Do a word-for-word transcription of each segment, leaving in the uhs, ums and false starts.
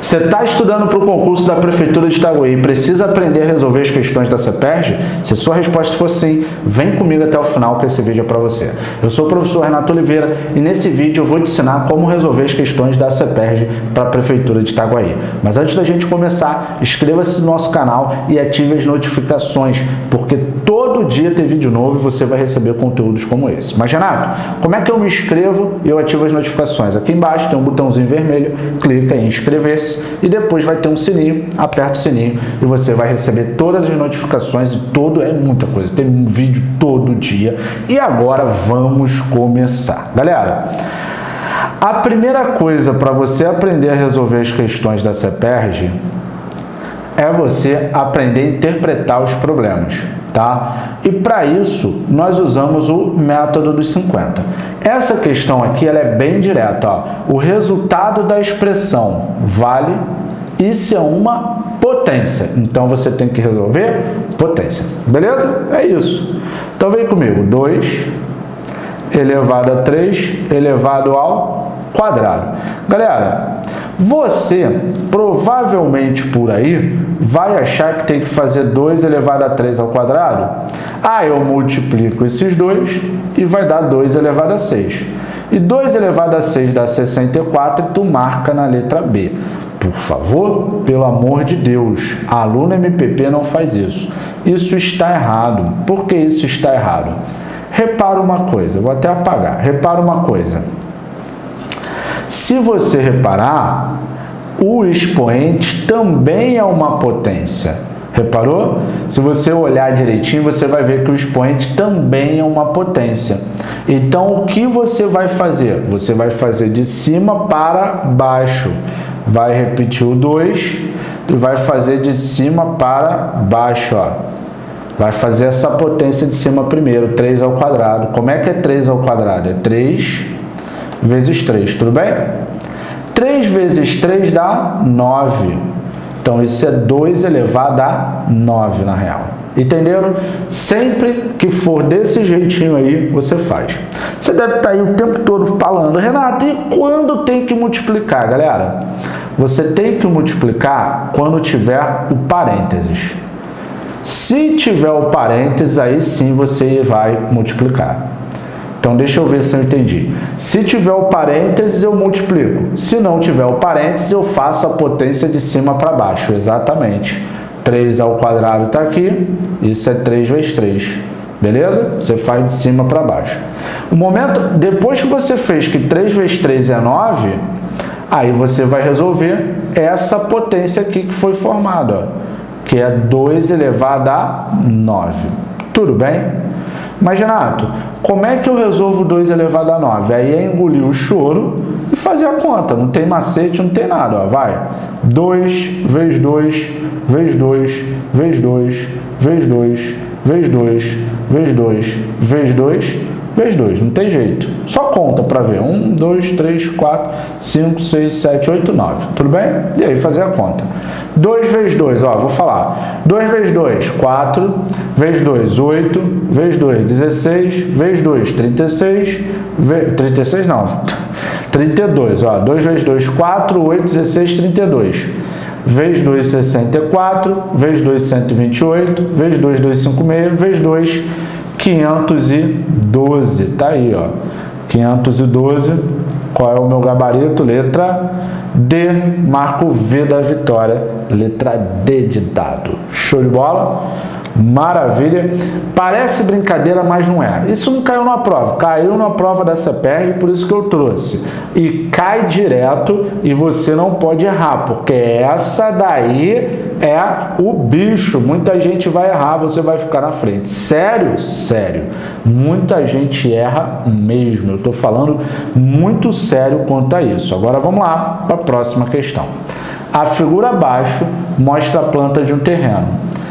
Você está estudando para o concurso da Prefeitura de Itaguaí e precisa aprender a resolver as questões da CEPERJ? Se sua resposta for sim, vem comigo até o final que esse vídeo é para você. Eu sou o professor Renato Oliveira e nesse vídeo eu vou te ensinar como resolver as questões da CEPERJ para a Prefeitura de Itaguaí. Mas antes da gente começar, inscreva-se no nosso canal e ative as notificações, porque todo dia tem vídeo novo e você vai receber conteúdos como esse. Mas Renato, como é que eu me inscrevo e eu ativo as notificações? Aqui embaixo tem um botãozinho vermelho, clica em inscrever-se e depois vai ter um sininho, aperta o sininho e você vai receber todas as notificações e todo, é muita coisa, tem um vídeo todo dia. E agora vamos começar. Galera, a primeira coisa para você aprender a resolver as questões da CEPERJ é você aprender a interpretar os problemas, tá? E para isso nós usamos o método dos cinquenta. Essa questão aqui ela é bem direta, ó. O resultado da expressão vale, isso é uma potência. Então você tem que resolver potência. Beleza? É isso. Então vem comigo. dois elevado a três elevado ao quadrado. Galera, você provavelmente por aí vai achar que tem que fazer dois elevado a três ao quadrado. Ah, eu multiplico esses dois e vai dar dois elevado a seis. E dois elevado a seis dá sessenta e quatro e tu marca na letra B. Por favor, pelo amor de Deus, a aluna M P P não faz isso. Isso está errado. Por que isso está errado? Repara uma coisa, vou até apagar. Repara uma coisa. Se você reparar, o expoente também é uma potência. Reparou? Se você olhar direitinho, você vai ver que o expoente também é uma potência. Então, o que você vai fazer? Você vai fazer de cima para baixo. Vai repetir o dois e vai fazer de cima para baixo, ó. Vai fazer essa potência de cima primeiro, três ao quadrado. Como é que é três ao quadrado? É três vezes três, tudo bem? três vezes três dá nove. Então, isso é dois elevado a nove, na real. Entenderam? Sempre que for desse jeitinho aí, você faz. Você deve estar aí o tempo todo falando, Renato, e quando tem que multiplicar, galera? Você tem que multiplicar quando tiver o parênteses. Se tiver o parênteses, aí sim você vai multiplicar. Então, deixa eu ver se eu entendi. Se tiver o parênteses, eu multiplico. Se não tiver o parênteses, eu faço a potência de cima para baixo. Exatamente. três ao quadrado está aqui. Isso é três vezes três. Beleza? Você faz de cima para baixo. O momento, depois que você fez que três vezes três é nove, aí você vai resolver essa potência aqui que foi formada, ó, que é dois elevado a nove. Tudo bem? Mas, Renato, como é que eu resolvo dois elevado a nove? Aí é engolir o choro e fazer a conta. Não tem macete, não tem nada. Ó. Vai. dois vezes dois, vezes dois, vezes dois, vezes dois, vezes dois, vezes dois, vezes dois, vezes dois. Não tem jeito. Só conta para ver. um, dois, três, quatro, cinco, seis, sete, oito, nove. Tudo bem? E aí, fazer a conta. dois vezes dois, ó, vou falar. dois vezes dois, quatro. Vezes dois, oito. Vezes dois, dezesseis. Vezes dois, trinta e seis. Ve... trinta e seis não. trinta e dois, ó. dois vezes dois, quatro. oito, dezesseis, trinta e dois. Vezes dois, sessenta e quatro. Vezes dois, cento e vinte e oito. Vezes dois, duzentos e cinquenta e seis. Vezes dois, quinhentos e doze. Tá aí, ó. quinhentos e doze. Qual é o meu gabarito? Letra D. Marco V da vitória. Letra D de dado. Show de bola? Maravilha. Parece brincadeira, mas não é. Isso não caiu na prova. Caiu na prova da CEPERJ, por isso que eu trouxe. E cai direto e você não pode errar, porque essa daí é o bicho. Muita gente vai errar, você vai ficar na frente. Sério? Sério. Muita gente erra mesmo. Eu estou falando muito sério quanto a isso. Agora vamos lá para a próxima questão. A figura abaixo mostra a planta de um terreno.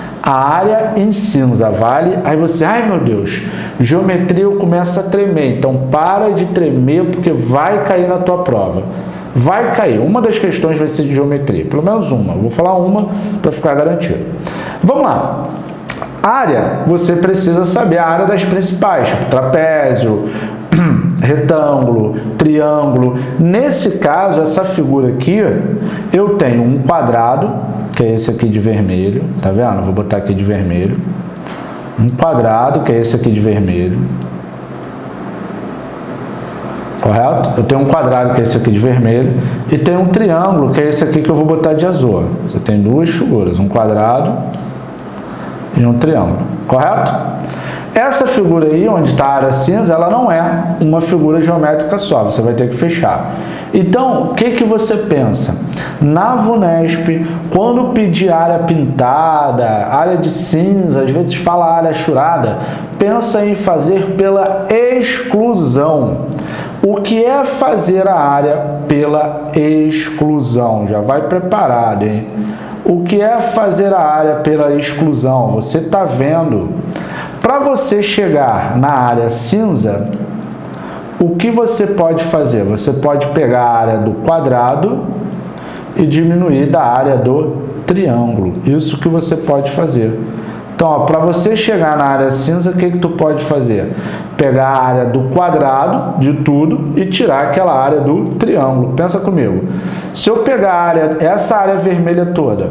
A área em cinza vale, aí você, ai meu Deus, geometria eu começo a tremer, então para de tremer porque vai cair na tua prova. Vai cair, uma das questões vai ser de geometria, pelo menos uma, vou falar uma para ficar garantido. Vamos lá, área, você precisa saber a área das principais, trapézio, retângulo, triângulo. Nesse caso, essa figura aqui, eu tenho um quadrado, que é esse aqui de vermelho, tá vendo? Vou botar aqui de vermelho. Um quadrado, que é esse aqui de vermelho. Correto? Eu tenho um quadrado, que é esse aqui de vermelho, e tem um triângulo, que é esse aqui que eu vou botar de azul. Você tem duas figuras, um quadrado e um triângulo. Correto? Essa figura aí, onde está a área cinza, ela não é uma figura geométrica só, você vai ter que fechar. Então, o que, que você pensa? Na VUNESP, quando pedir área pintada, área de cinza, às vezes fala área achurada, pensa em fazer pela exclusão. O que é fazer a área pela exclusão? Já vai preparado, hein? O que é fazer a área pela exclusão? Você está vendo. Para você chegar na área cinza, o que você pode fazer? Você pode pegar a área do quadrado e diminuir da área do triângulo. Isso que você pode fazer. Então, para você chegar na área cinza, o que, que tu pode fazer? Pegar a área do quadrado de tudo e tirar aquela área do triângulo. Pensa comigo. Se eu pegar a área, essa área vermelha toda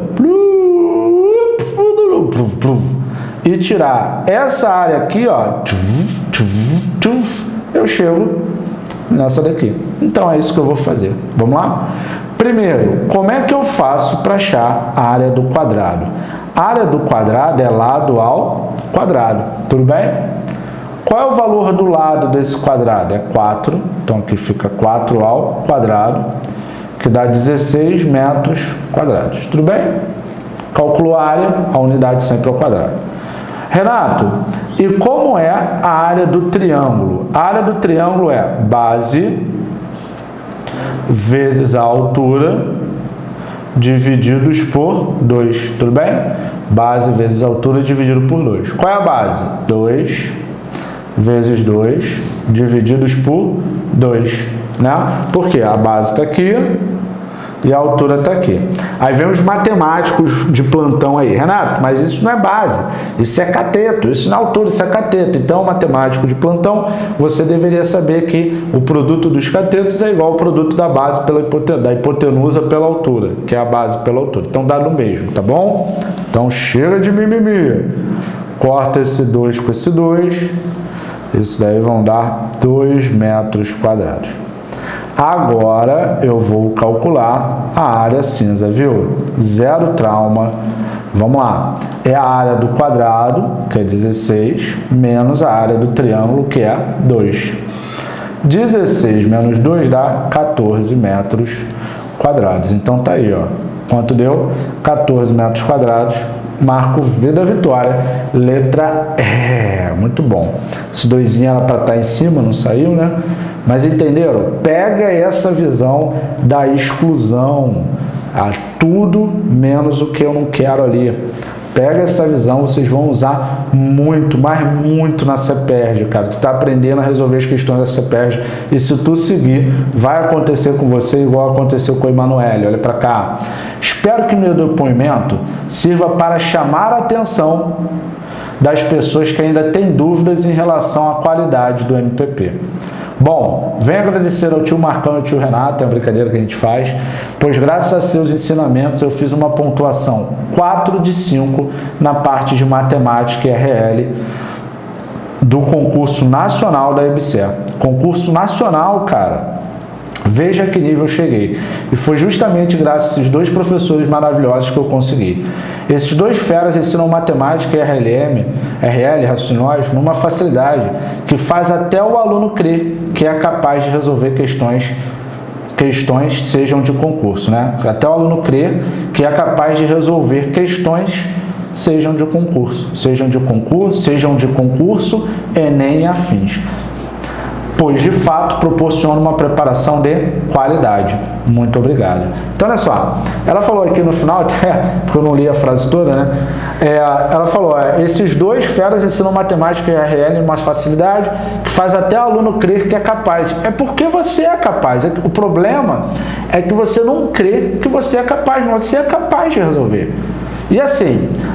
e tirar essa área aqui, ó, eu chego nessa daqui. Então é isso que eu vou fazer. Vamos lá? Primeiro, como é que eu faço para achar a área do quadrado? A área do quadrado é lado ao quadrado. Tudo bem? Qual é o valor do lado desse quadrado? É quatro. Então aqui fica quatro ao quadrado, que dá dezesseis metros quadrados. Tudo bem? Calculou a área, a unidade sempre ao quadrado. Renato, e como é a área do triângulo? A área do triângulo é base vezes a altura divididos por dois. Tudo bem? Base vezes a altura dividido por dois. Qual é a base? dois vezes dois divididos por dois. Né? Porque a base está aqui e a altura está aqui. Aí vem os matemáticos de plantão aí. Renato, mas isso não é base, isso é cateto, isso não é altura, isso é cateto. Então, matemático de plantão, você deveria saber que o produto dos catetos é igual ao produto da base pela hipotenusa, da hipotenusa pela altura, que é a base pela altura. Então, dá no mesmo, tá bom? Então, chega de mimimi. Corta esse dois com esse dois. Isso daí vão dar dois metros quadrados. Agora eu vou calcular a área cinza, viu? Zero trauma. Vamos lá. É a área do quadrado, que é dezesseis, menos a área do triângulo, que é dois. dezesseis menos dois dá quatorze metros quadrados. Então tá aí, ó. Quanto deu? quatorze metros quadrados. Marco V da vitória. Letra E. Muito bom. Esse doisinho era para estar em cima, não saiu, né? Mas entenderam? Pega essa visão da exclusão. Ah, tudo menos o que eu não quero ali. Pega essa visão, vocês vão usar muito, mas muito na CEPERJ, cara. Tu tá aprendendo a resolver as questões da CEPERJ. E se tu seguir, vai acontecer com você igual aconteceu com o Emanuele. Olha para cá. Espero que meu depoimento sirva para chamar a atenção das pessoas que ainda têm dúvidas em relação à qualidade do M P P. Bom, venho agradecer ao tio Marcão e ao tio Renato, é uma brincadeira que a gente faz, pois graças a seus ensinamentos eu fiz uma pontuação quatro de cinco na parte de matemática e R L do concurso nacional da E B S E R. Concurso nacional, cara. Veja que nível eu cheguei. E foi justamente graças a esses dois professores maravilhosos que eu consegui. Esses dois feras ensinam matemática e R L M, R L, raciocínios, numa facilidade que faz até o aluno crer que é capaz de resolver questões, questões sejam de concurso, né? Até o aluno crer que é capaz de resolver questões sejam de concurso, sejam de concurso, sejam de concurso, Enem e afins. Pois, de fato, proporciona uma preparação de qualidade. Muito obrigado. Então, olha só, ela falou aqui no final, até porque eu não li a frase toda, né? É, ela falou, é, esses dois feras ensinam matemática e R L em uma facilidade que faz até o aluno crer que é capaz. É porque você é capaz. O problema é que você não crê que você é capaz, mas você é capaz de resolver. E assim,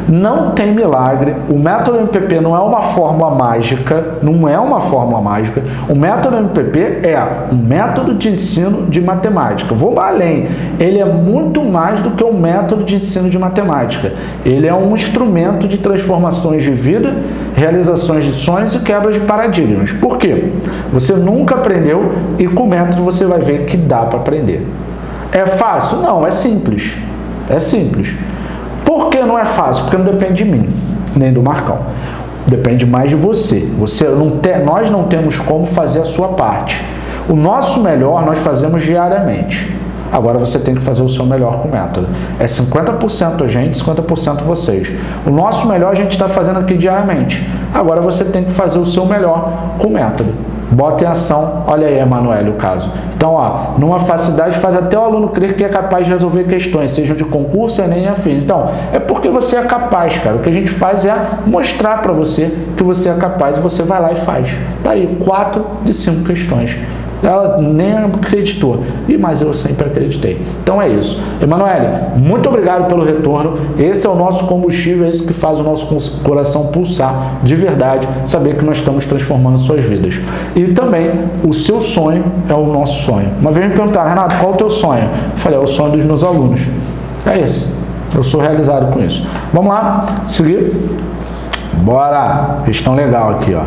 Não tem milagre. O método M P P não é uma fórmula mágica, não é uma fórmula mágica. O método M P P é um método de ensino de matemática. Vou além. Ele é muito mais do que um método de ensino de matemática. Ele é um instrumento de transformações de vida, realizações de sonhos e quebra de paradigmas. Por quê? Você nunca aprendeu e com o método você vai ver que dá para aprender. É fácil? Não, é simples. É simples. Por que não é fácil? Porque não depende de mim, nem do Marcão. Depende mais de você. Você não tem, nós não temos como fazer a sua parte. O nosso melhor nós fazemos diariamente. Agora você tem que fazer o seu melhor com o método. É cinquenta por cento a gente, cinquenta por cento vocês. O nosso melhor a gente está fazendo aqui diariamente. Agora você tem que fazer o seu melhor com o método. Bota em ação. Olha aí, Emanuele, o caso. Então, ó, numa facilidade faz até o aluno crer que é capaz de resolver questões, sejam de concurso, Enem e afins. Então, é porque você é capaz, cara. O que a gente faz é mostrar para você que você é capaz e você vai lá e faz. Tá aí, quatro de cinco questões. Ela nem acreditou, e mas eu sempre acreditei. Então é isso. Emanuele, muito obrigado pelo retorno. Esse é o nosso combustível, é isso que faz o nosso coração pulsar de verdade, saber que nós estamos transformando suas vidas. E também, o seu sonho é o nosso sonho. Uma vez me perguntaram, Renato, qual é o teu sonho? Eu falei, é o sonho dos meus alunos. É esse. Eu sou realizado com isso. Vamos lá, seguir. Bora! Questão legal aqui, ó.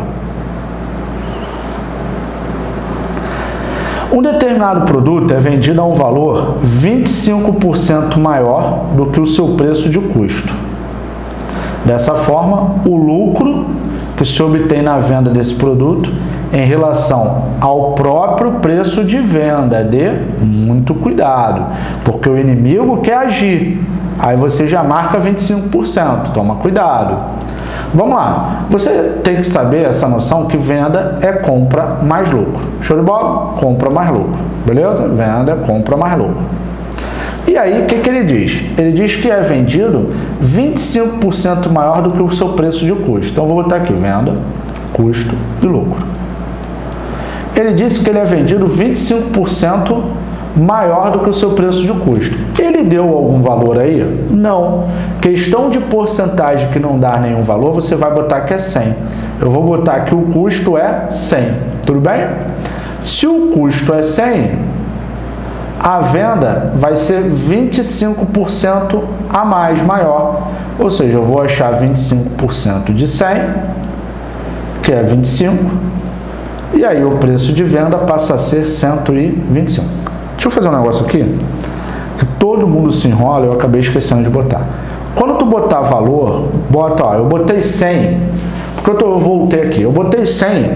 Um determinado produto é vendido a um valor vinte e cinco por cento maior do que o seu preço de custo. Dessa forma, o lucro que se obtém na venda desse produto em relação ao próprio preço de venda, dê muito cuidado, porque o inimigo quer agir. Aí você já marca vinte e cinco por cento, toma cuidado. Vamos lá, você tem que saber essa noção que venda é compra mais lucro. Show de bola? Compra mais lucro, beleza? Venda é compra mais lucro. E aí, o que, que ele diz? Ele diz que é vendido vinte e cinco por cento maior do que o seu preço de custo. Então, eu vou botar aqui, venda, custo e lucro. Ele disse que ele é vendido vinte e cinco por cento maior do que o seu preço de custo. Ele deu algum valor aí? Não. Questão de porcentagem que não dá nenhum valor, você vai botar que é cem. Eu vou botar que o custo é cem. Tudo bem? Se o custo é cem, a venda vai ser vinte e cinco por cento a mais, maior. Ou seja, eu vou achar vinte e cinco por cento de cem, que é vinte e cinco, e aí o preço de venda passa a ser cento e vinte e cinco. Deixa eu fazer um negócio aqui, que todo mundo se enrola, eu acabei esquecendo de botar. Quando tu botar valor, bota, ó, eu botei cem, porque eu, tô, eu voltei aqui, eu botei cem,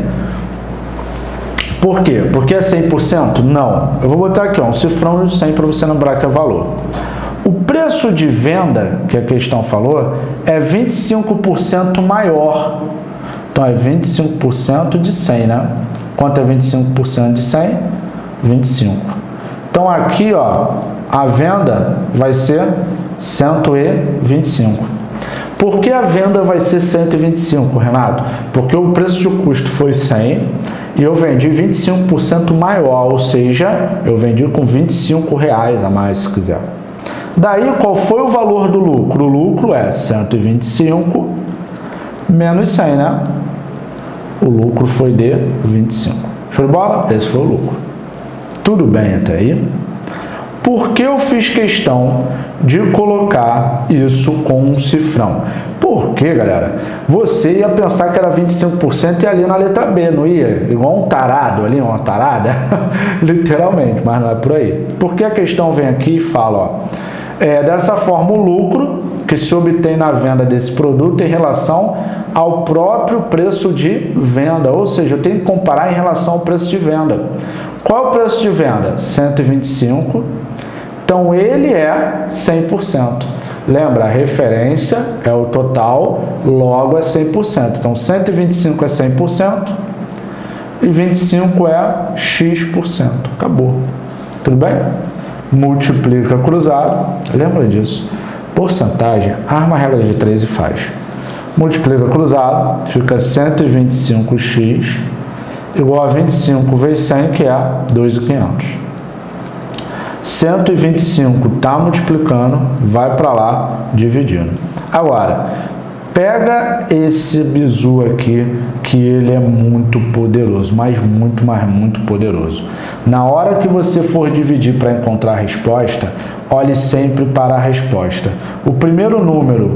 por quê? Porque é cem por cento? Não. Eu vou botar aqui, ó, um cifrão de cem para você lembrar que é valor. O preço de venda, que a questão falou, é vinte e cinco por cento maior. Então, é vinte e cinco por cento de cem, né? Quanto é vinte e cinco por cento de cem? vinte e cinco. Então, aqui, ó, a venda vai ser cento e vinte e cinco. Por que a venda vai ser cento e vinte e cinco, Renato? Porque o preço de custo foi cem e eu vendi vinte e cinco por cento maior, ou seja, eu vendi com vinte e cinco reais a mais, se quiser. Daí, qual foi o valor do lucro? O lucro é cento e vinte e cinco menos cem, né? O lucro foi de vinte e cinco. Show de bola? Esse foi o lucro. Tudo bem até aí? Por que eu fiz questão de colocar isso com um cifrão? Porque, galera, você ia pensar que era vinte e cinco por cento e ali na letra B, não ia? Igual um tarado ali, uma tarada, literalmente, mas não é por aí. Porque a questão vem aqui e fala, ó, é, dessa forma o lucro que se obtém na venda desse produto em relação ao próprio preço de venda, ou seja, eu tenho que comparar em relação ao preço de venda. Qual é o preço de venda? cento e vinte e cinco. Então, ele é cem por cento. Lembra, a referência é o total, logo é cem por cento. Então, cento e vinte e cinco é cem por cento e vinte e cinco é X por cento. Acabou. Tudo bem? Multiplica cruzado. Lembra disso? Porcentagem, arma a regra de três e faz. Multiplica cruzado, fica cento e vinte e cinco x igual a vinte e cinco vezes cem, que é dois mil e quinhentos. cento e vinte e cinco está multiplicando, vai para lá dividindo. Agora, pega esse bizu aqui, que ele é muito poderoso, mas muito, mas muito poderoso. Na hora que você for dividir para encontrar a resposta, olhe sempre para a resposta. O primeiro número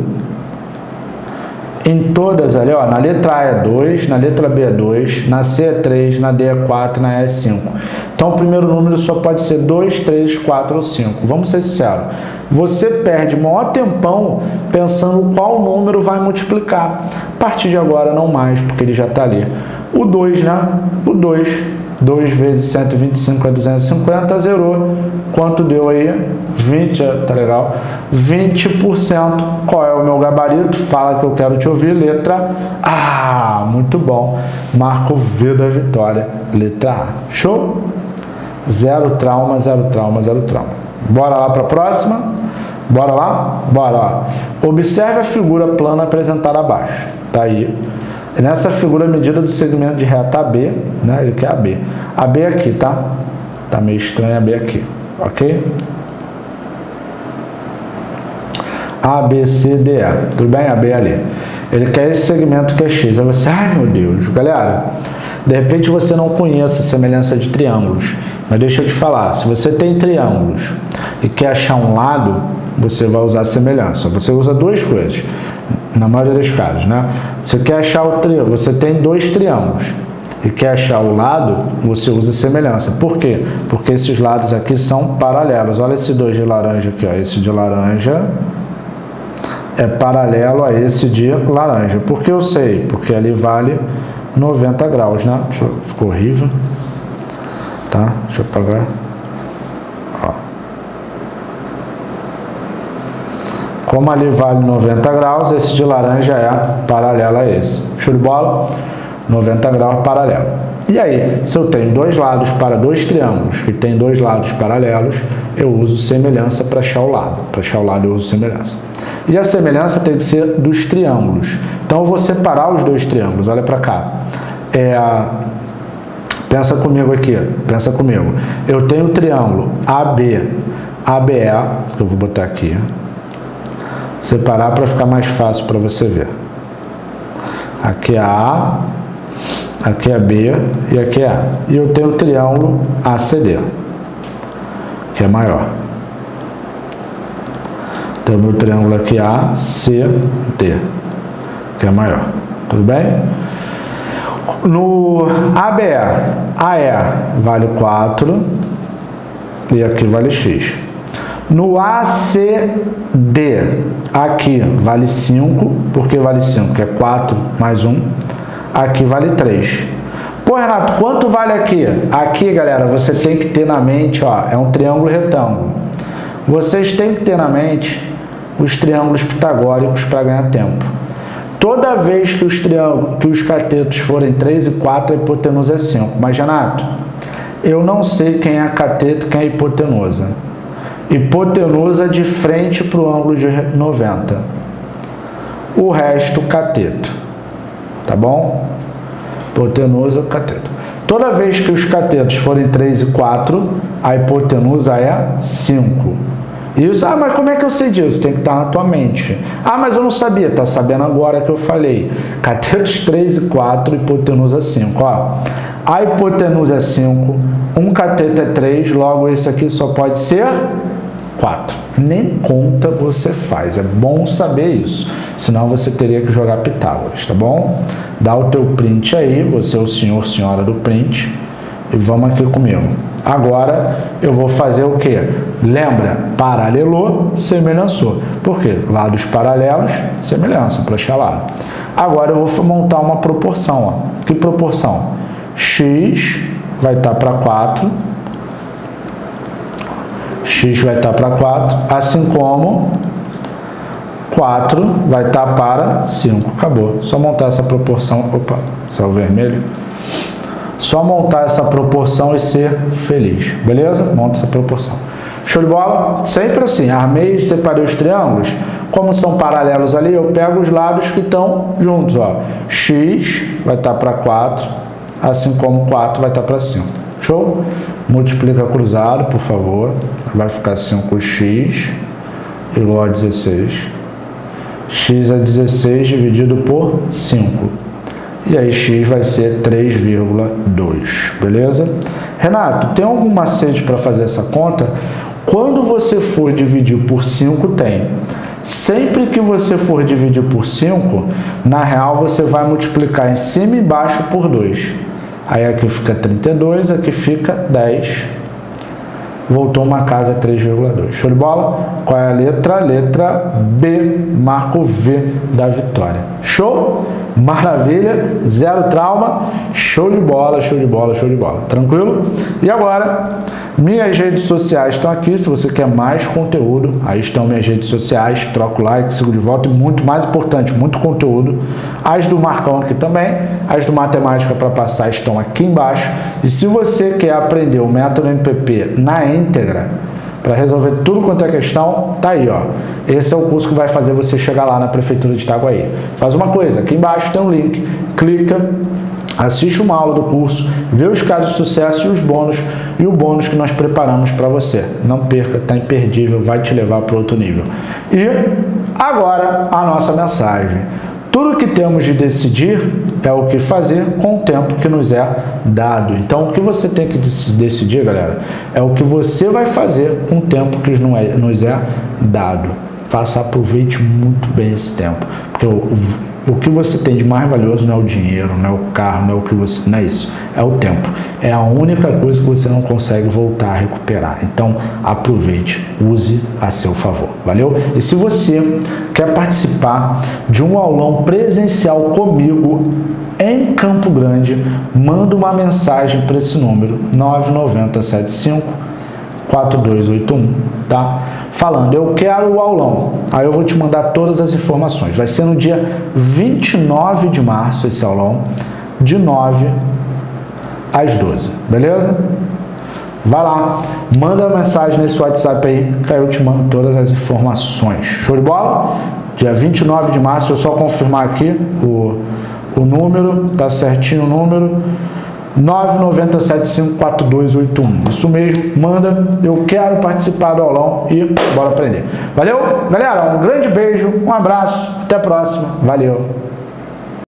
em todas ali, ó, na letra A é dois, na letra B é dois, na C é três, na D é quatro, na E é cinco. Então, o primeiro número só pode ser dois, três, quatro ou cinco. Vamos ser sinceros. Você perde o maior tempão pensando qual número vai multiplicar. A partir de agora, não mais, porque ele já está ali. O dois, né? O dois. dois vezes cento e vinte e cinco é duzentos e cinquenta, zerou. Quanto deu aí? vinte, tá legal? vinte por cento. Qual é o meu gabarito? Fala que eu quero te ouvir. Letra A. Muito bom. Marco V da vitória. Letra A. Show? Zero trauma, zero trauma, zero trauma. Bora lá para a próxima? Bora lá? Bora lá. Observe a figura plana apresentada abaixo. Tá aí. Nessa figura, a medida do segmento de reta A B, né? Ele quer A B. A B aqui, tá? Tá meio estranho a B aqui, ok? A, B, C, D, E. Tudo bem? A B ali. Ele quer esse segmento que é X. Aí você, ai meu Deus, galera, de repente você não conhece a semelhança de triângulos. Mas deixa eu te falar, se você tem triângulos e quer achar um lado, você vai usar a semelhança. Você usa duas coisas, na maioria dos casos, né? Você quer achar o triângulo, você tem dois triângulos e quer achar o lado, você usa semelhança. Por quê? Porque esses lados aqui são paralelos. Olha esse dois de laranja aqui, ó. Esse de laranja é paralelo a esse de laranja. Por que eu sei? Porque ali vale noventa graus, né? Deixa eu, ficou horrível. Tá? Deixa eu apagar. Ó. Como ali vale noventa graus, esse de laranja é paralelo a esse. Show de bola? noventa graus paralelo. E aí, se eu tenho dois lados para dois triângulos que tem dois lados paralelos, eu uso semelhança para achar o lado. Para achar o lado eu uso semelhança. E a semelhança tem que ser dos triângulos. Então eu vou separar os dois triângulos. Olha para cá. É, pensa comigo aqui. Pensa comigo. Eu tenho o triângulo A B, A B E, que eu vou botar aqui. Separar para ficar mais fácil para você ver. Aqui é A, aqui é B e aqui é A. E eu tenho o triângulo A C D, que é maior. Tem o meu triângulo aqui A C D, que é maior. Tudo bem? No A B E, A E vale quatro e aqui vale X. No A C D, aqui vale cinco, porque vale cinco, que é quatro mais um, aqui vale três. Pô, Renato, quanto vale aqui? Aqui, galera, você tem que ter na mente, ó, é um triângulo retângulo. Vocês têm que ter na mente os triângulos pitagóricos para ganhar tempo. Toda vez que os, triângulos, que os catetos forem três e quatro, a hipotenusa é cinco. Mas, Renato, eu não sei quem é cateto e quem é hipotenusa. Hipotenusa de frente para o ângulo de noventa. O resto, cateto. Tá bom? Hipotenusa, cateto. Toda vez que os catetos forem três e quatro, a hipotenusa é cinco. Isso, ah, mas como é que eu sei disso? Tem que estar na tua mente. Ah, mas eu não sabia. Tá sabendo agora que eu falei. Catetos três e quatro, hipotenusa cinco. Ó, a hipotenusa é cinco, um cateto é três, logo esse aqui só pode ser quatro. Nem conta você faz. É bom saber isso. Senão você teria que jogar Pitágoras, tá bom? Dá o teu print aí. Você é o senhor, senhora do print. E vamos aqui comigo. Agora eu vou fazer o que? Lembra? Paralelou, semelhançou. Por quê? Lados paralelos, semelhança, para achar lado. Agora eu vou montar uma proporção. Ó. Que proporção? X vai estar para quatro. X vai estar para quatro. Assim como quatro vai estar para cinco. Acabou. Só montar essa proporção. Opa, saiu vermelho. Só montar essa proporção e ser feliz. Beleza? Monta essa proporção. Show de bola? Sempre assim. Armei, separei os triângulos. Como são paralelos ali, eu pego os lados que estão juntos. Ó. X vai estar para quatro. Assim como quatro vai estar para cinco. Show? multiplica cruzado, por favor, vai ficar cinco x igual a dezesseis. X é dezesseis dividido por cinco. E aí x vai ser três vírgula dois, beleza? Renato, tem algum macete para fazer essa conta? Quando você for dividir por cinco, tem. Sempre que você for dividir por cinco, na real você vai multiplicar em cima e embaixo por dois. Aí aqui fica trinta e dois, aqui fica dez. Voltou uma casa três vírgula dois. Show de bola? Qual é a letra? Letra B. Marco V da vitória. Show? Maravilha, zero trauma, show de bola, show de bola, show de bola, tranquilo? E agora, minhas redes sociais estão aqui, se você quer mais conteúdo, aí estão minhas redes sociais, troca o like, sigo de volta e muito mais importante, muito conteúdo, as do Marcão aqui também, as do Matemática para Passar estão aqui embaixo, e se você quer aprender o método M P P na íntegra, para resolver tudo quanto é questão, tá aí, ó. Esse é o curso que vai fazer você chegar lá na Prefeitura de Itaguaí. Faz uma coisa, aqui embaixo tem um link, clica, assiste uma aula do curso, vê os casos de sucesso e os bônus, e o bônus que nós preparamos para você. Não perca, tá imperdível, vai te levar para outro nível. E agora a nossa mensagem. Tudo que temos de decidir é o que fazer com o tempo que nos é dado. Então, o que você tem que decidir, galera, é o que você vai fazer com o tempo que nos é dado. Faça, aproveite muito bem esse tempo. Porque o, o que você tem de mais valioso não é o dinheiro, não é o carro, não é o que você... Não é isso. É o tempo. É a única coisa que você não consegue voltar a recuperar. Então, aproveite, use a seu favor. Valeu? E se você quer participar de um aulão presencial comigo em Campo Grande, manda uma mensagem para esse número nove nove zero sete cinco quatro dois oito um, tá? Falando, eu quero o aulão. Aí eu vou te mandar todas as informações. Vai ser no dia vinte e nove de março esse aulão, de nove às doze, beleza? Vai lá, manda a mensagem nesse WhatsApp aí, que aí eu te mando todas as informações. Show de bola? Dia vinte e nove de março, eu só confirmar aqui o, o número, tá certinho o número, nove nove zero sete cinco quatro dois oito um. Isso mesmo, manda, eu quero participar do aulão e bora aprender. Valeu? Galera, um grande beijo, um abraço, até a próxima, valeu!